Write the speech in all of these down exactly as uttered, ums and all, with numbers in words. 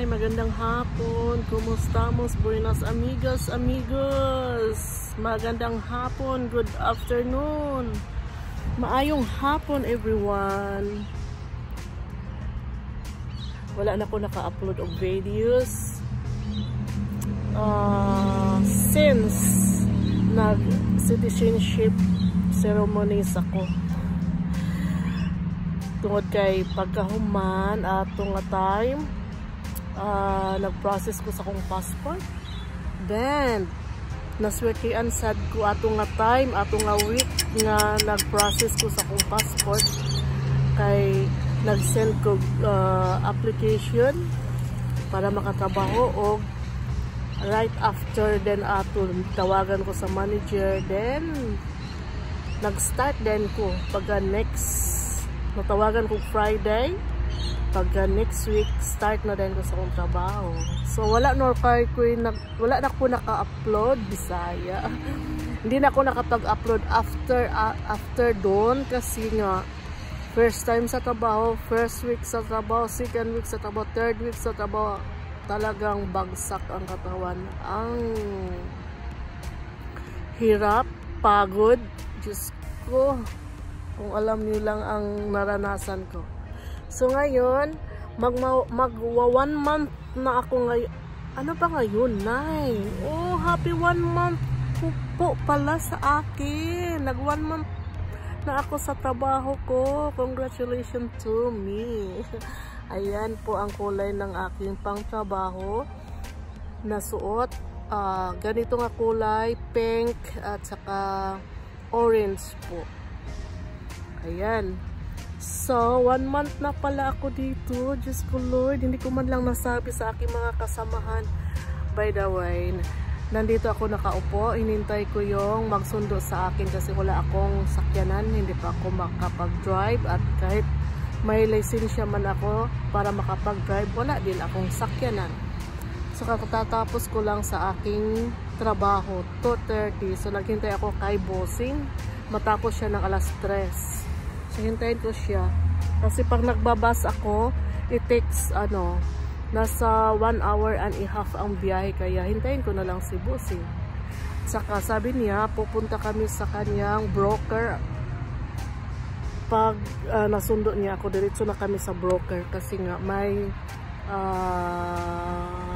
Hi, magandang hapon. Kumustamos? Buenas amigas, amigos. Magandang hapon, good afternoon. Maayong hapon, everyone. Wala na ko naka-upload of videos uh, since nag-citizenship ceremonies ako. Tungod kay pagkahuman atong nga time, uh, nag-process ko sa akong passport. Then naswertian sad ko atong nga time, atong nga week nga nag-process ko sa akong passport, kay nag-send ko uh, application para makatrabaho, o right after then ato tawagan ko sa manager, then nag-start din ko pagka next natawagan ko Friday, pagka next week start na din ko sa akong trabaho. So wala nor kay ko wala na ko naka-upload Bisaya. Hindi na ako nakapag-upload after uh, after doon, kasi nga first time sa trabaho, first week sa trabaho, second week sa trabaho, third week sa trabaho, talagang bagsak ang katawan. Ang hirap, pagod, Diyos ko. Kung alam niyo lang ang naranasan ko. So ngayon, mag, mag one month na ako ngayon. Ano ba ngayon? Nine. Oh, happy one month po pala sa akin. Nag one month na ako sa trabaho ko. Congratulations to me. Ayan po ang kulay ng aking pangtrabaho na suot. Uh, ganito nga kulay, pink at saka orange po. Ayan. So, one month na pala ako dito. Diyos ko Lord, hindi ko man lang nasabi sa aking mga kasamahan. By the way, nandito ako nakaupo. Hinintay ko yung magsundo sa akin kasi wala akong sakyanan. Hindi pa ako makapag-drive. At kahit may lisensya man ako para makapag-drive, wala din akong sakyanan. So, katatapos ko lang sa aking trabaho, two thirty. So, naghintay ako kay bossing. Matapos siya ng alas tres. So, hintayin ko siya. Kasi pag nagbabas ako, it takes, ano, nasa one hour and a half ang biyahe. Kaya, hintayin ko na lang si bossing. Saka, sabi niya, pupunta kami sa kanyang broker. Pag uh, nasundo niya ako, diretso na kami sa broker. Kasi nga, may uh,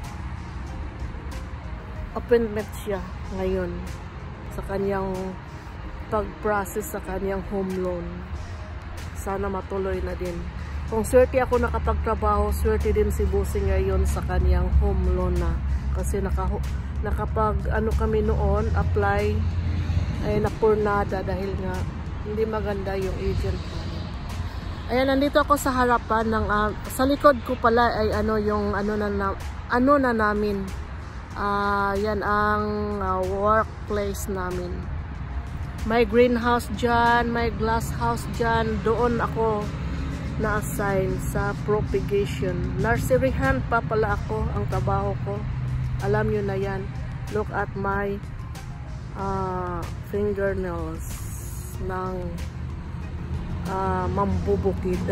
appointment siya ngayon sa kanyang pag-process sa kanyang home loan. Sana matuloy na din. Kung swerte ako nakapagtrabaho, swerte din si bossing ngayon sa kanyang home loan na. Kasi naka, nakapag ano kami noon, apply ay napurnada dahil nga hindi maganda yung agent. Ayan, nandito ako sa harapan ng uh, sa likod ko pala ay ano yung ano na, na ano na namin. Uh, yan ang uh, workplace namin. May greenhouse dyan, may glass house dyan. Doon ako na-assign sa propagation. Nursery hand pa pala ako, ang trabaho ko. Alam nyo na yan. Look at my uh, fingernails ng uh, mambubukid.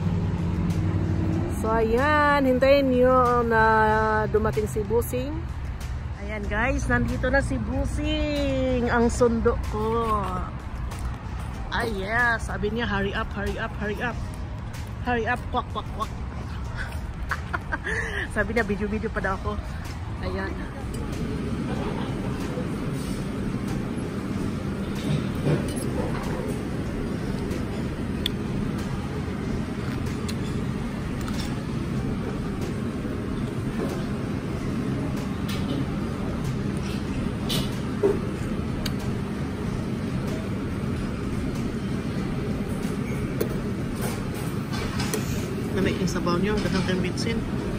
So ayan, hintayin nyo na dumating si bossing. Ayan guys, nandito na si bossing, ang sundo ko. Ay yeah, sabi niya hurry up, hurry up, hurry up. Hurry up, kwak, kwak, kwak. Sabi niya video-video pa daw ako. Ayan. Namay yung sabaw nyo, dagang kang bitsin.